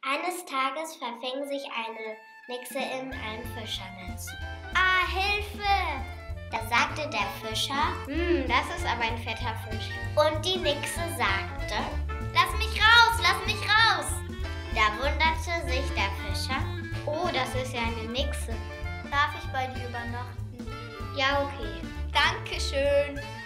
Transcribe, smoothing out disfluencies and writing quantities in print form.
Eines Tages verfing sich eine Nixe in einem Fischernetz. Ah, Hilfe! Da sagte der Fischer, das ist aber ein fetter Fisch. Und die Nixe sagte, lass mich raus, lass mich raus! Da wunderte sich der Fischer, oh, das ist ja eine Nixe. Darf ich bei dir übernachten? Ja, okay. Dankeschön.